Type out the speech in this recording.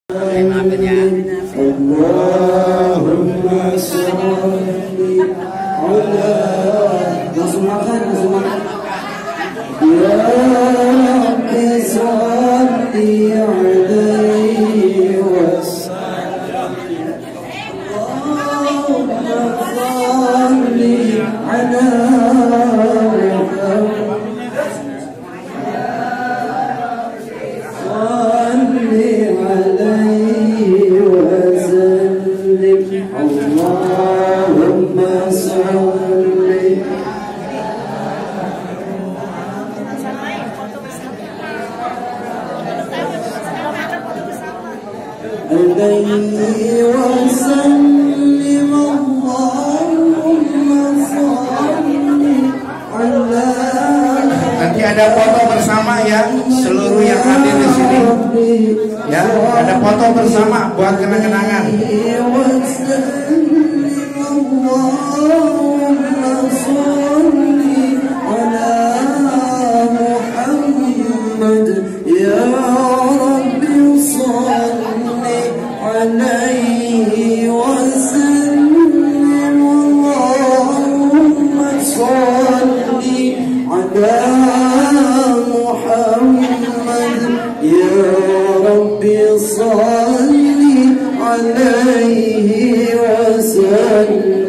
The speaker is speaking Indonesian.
Allahumma sholli ala, langsung makan. Ya Rabbi sholli alaihi wasallam. Allahumma sholli ala Nanti ada foto bersama ya, seluruh yang hadir di sini. Ya, ada foto bersama buat kenang-kenangan. صل عليه وسلم.